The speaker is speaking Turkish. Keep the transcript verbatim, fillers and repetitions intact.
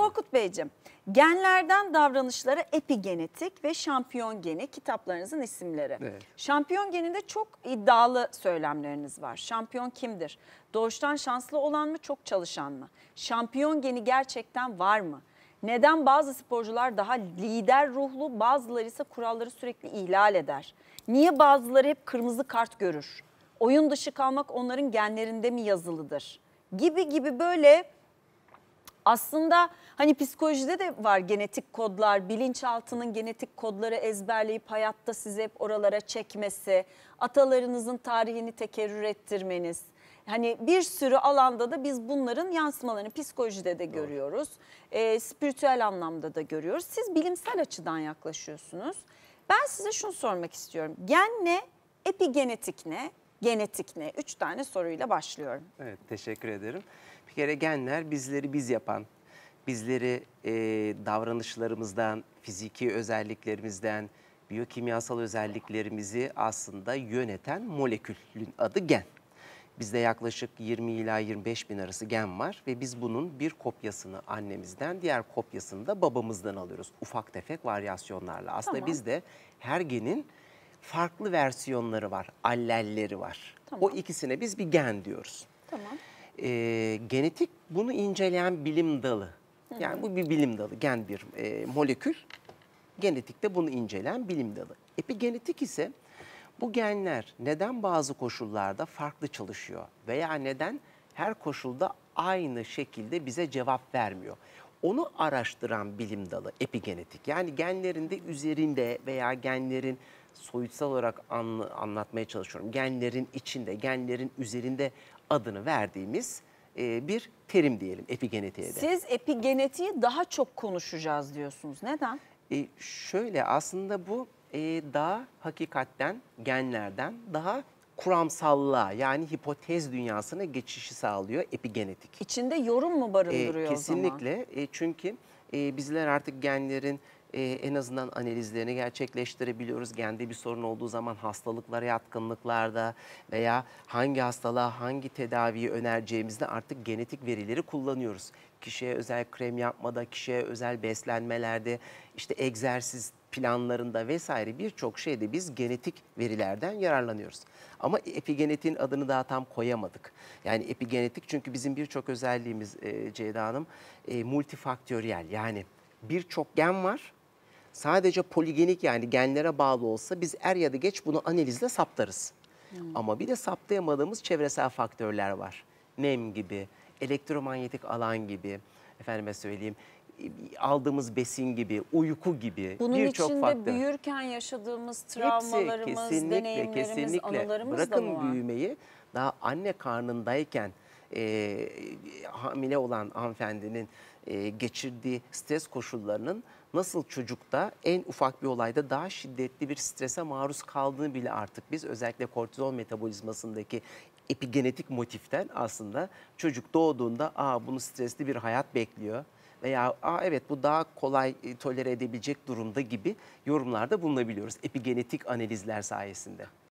Korkut Beyciğim, genlerden davranışlara epigenetik ve şampiyon geni kitaplarınızın isimleri. Evet. Şampiyon geninde çok iddialı söylemleriniz var. Şampiyon kimdir? Doğuştan şanslı olan mı, çok çalışan mı? Şampiyon geni gerçekten var mı? Neden bazı sporcular daha lider ruhlu, bazıları ise kuralları sürekli ihlal eder? Niye bazıları hep kırmızı kart görür? Oyun dışı kalmak onların genlerinde mi yazılıdır? Gibi gibi böyle aslında hani psikolojide de var genetik kodlar, bilinçaltının genetik kodları ezberleyip hayatta sizi hep oralara çekmesi, atalarınızın tarihini tekerrür ettirmeniz. Hani bir sürü alanda da biz bunların yansımalarını psikolojide de görüyoruz, e, spiritüel anlamda da görüyoruz. Siz bilimsel açıdan yaklaşıyorsunuz. Ben size şunu sormak istiyorum. Gen ne, epigenetik ne, genetik ne? Üç tane soruyla başlıyorum. Evet, teşekkür ederim. Bir kere genler bizleri biz yapan, bizleri e, davranışlarımızdan, fiziki özelliklerimizden, biyokimyasal özelliklerimizi aslında yöneten molekülün adı gen. Bizde yaklaşık yirmi ila yirmi beş bin arası gen var ve biz bunun bir kopyasını annemizden, diğer kopyasını da babamızdan alıyoruz. Ufak tefek varyasyonlarla. Aslında Tamam. bizde her genin farklı versiyonları var, allelleri var. Tamam. O ikisine biz bir gen diyoruz. Tamam. Ee, genetik bunu inceleyen bilim dalı. Yani bu bir bilim dalı, gen bir e, molekül. Genetikte bunu inceleyen bilim dalı. Epigenetik ise bu genler neden bazı koşullarda farklı çalışıyor veya neden her koşulda aynı şekilde bize cevap vermiyor. Onu araştıran bilim dalı epigenetik. Yani genlerin de üzerinde veya genlerin soyutsal olarak anla, anlatmaya çalışıyorum. Genlerin içinde, genlerin üzerinde adını verdiğimiz e, bir terim diyelim epigenetiğe de. Siz epigenetiği daha çok konuşacağız diyorsunuz. Neden? E, şöyle aslında bu e, daha hakikatten genlerden daha kuramsallığa yani hipotez dünyasına geçişi sağlıyor epigenetik. İçinde yorum mu barındırıyor E, o zaman? kesinlikle e, çünkü e, bizler artık genlerin e, en azından analizlerini gerçekleştirebiliyoruz. Gende bir sorun olduğu zaman hastalıklara yatkınlıklarda veya hangi hastalığa hangi tedaviyi önereceğimizde artık genetik verileri kullanıyoruz. Kişiye özel krem yapmada, kişiye özel beslenmelerde, işte egzersiz planlarında vesaire birçok şeyde biz genetik verilerden yararlanıyoruz. Ama epigenetiğin adını daha tam koyamadık. Yani epigenetik çünkü bizim birçok özelliğimiz e, Ceyda Hanım e, multifaktöriyel yani birçok gen var. Sadece poligenik yani genlere bağlı olsa biz er ya da geç bunu analizle saptarız. Hmm. Ama bir de saptayamadığımız çevresel faktörler var. Nem gibi, elektromanyetik alan gibi, efendime söyleyeyim, aldığımız besin gibi, uyku gibi birçok faktör. Bunun içinde büyürken yaşadığımız travmalarımız, Hepsi, kesinlikle, deneyimlerimiz, kesinlikle. anılarımız Bırakın da mı var? büyümeyi, daha anne karnındayken e, hamile olan hanımefendinin e, geçirdiği stres koşullarının nasıl çocukta en ufak bir olayda daha şiddetli bir strese maruz kaldığını bile artık biz özellikle kortizol metabolizmasındaki epigenetik motiften aslında çocuk doğduğunda aa bunu stresli bir hayat bekliyor veya aa evet bu daha kolay e, tolere edebilecek durumda gibi yorumlarda bulunabiliyoruz epigenetik analizler sayesinde.